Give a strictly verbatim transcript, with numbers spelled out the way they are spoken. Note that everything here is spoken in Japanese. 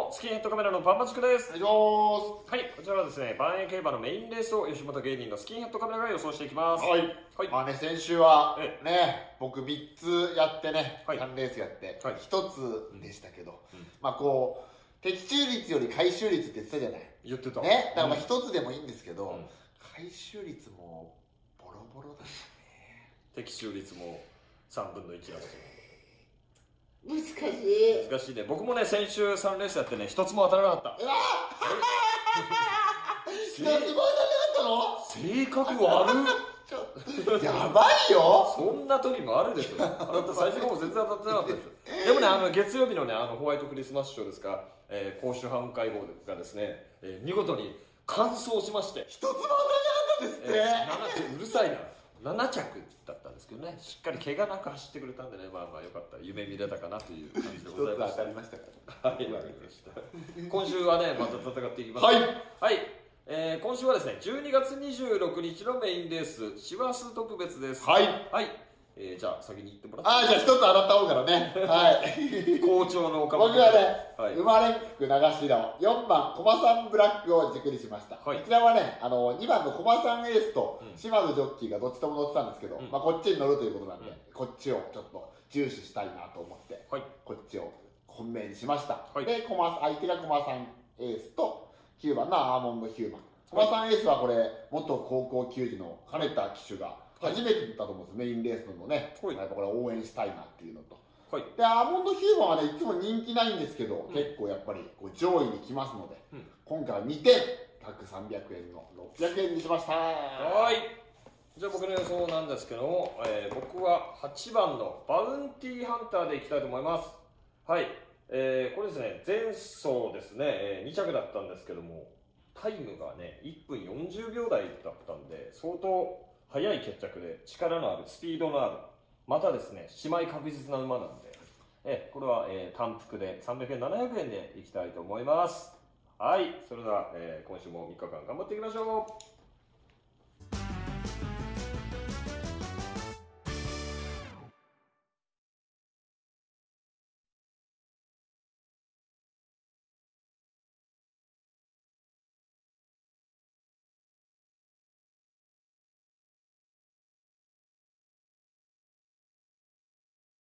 もスキンヘッドカメラのパンマチクです。 お願いします。 はい、こちらはですね、万栄競馬のメインレースを吉本芸人のスキンヘッドカメラが予想していきます。 はい。 はい、 まあね、先週はえね、僕みっつやってね、 はいさんレースやってはいひとつでしたけど、 うんまあこう的中率より回収率って言ってたじゃない。 言ってた。 ね、だからまあうんひとつでもいいんですけど、 うん回収率もボロボロだね。 的中率もさんぶんのいちだし。 難しい。 難しいね。僕もね、先週さんレースやってね、ひとつも当たらなかった。 うわ一つも当たらなかったの？ 性格悪い。 ちょやばいよ。 そんな時もあるでしょ。あなた最初の方全然当たってなかったでしょ。でもね、あの月曜日のね、あのホワイトクリスマスショーですか、えー、公衆販会合がですね、えー、見事に完走しまして、 一つも当たらなかったですって。 えー、うるさいな。なな着だったんですけどね、しっかり怪我なく走ってくれたんでね、まあまあよかった、夢見れたかなという感じでございました。 一つ当たりましたかはい、わかりました。今週はね、また戦っていきます。 はい。 はい、えー、今週はですね、じゅうにがつにじゅうろくにちのメインレース、師走特別です。 はいはい。えー、じゃあ先に言ってもらって。 ああ、じゃあ一つ洗った方からね。はい。 好調の岡僕本。 はね、 はい、 生まれ福長白よんばんコマさんブラックを軸にしました。 はい、 こちらはね、あのにばんのコマさんエースとうん島津ジョッキーがどっちとも乗ってたんですけど、 うんまあこっちに乗るということなんで、 うんこっちをちょっと重視したいなと思って、 はい、 こっちを本命にしました。 はい、 で、コマ相手がコマさんエースときゅうばんのアーモンドヒューマン。コマさんエースはこれ、元高校球児の金田騎手が初めてだと思うんです、メインレースのね。 はい、 やっぱこれ応援したいなっていうのと。 はい、 で、アーモンドヒューマンはね、いつも人気ないんですけど、 うん結構やっぱりこう上位に来ますので、 うん、 今回はにてん、ひゃく、さんびゃくえんのろっぴゃくえんにしました。 はい。じゃあ僕の予想なんですけども、えー、僕ははちばんのバウンティーハンターでいきたいと思います。はい。えー、これですね、前走ですね、えー、に着だったんですけども、タイムがね、いっぷんよんじゅうびょうだいだったんで、相当速い決着で力のある、スピードのある、またですね、姉妹確実な馬なんで、えこれは、えー、単服でさんびゃくえん、ななひゃくえんでいきたいと思います。はい、それでは、えー、今週もみっかかん頑張っていきましょう。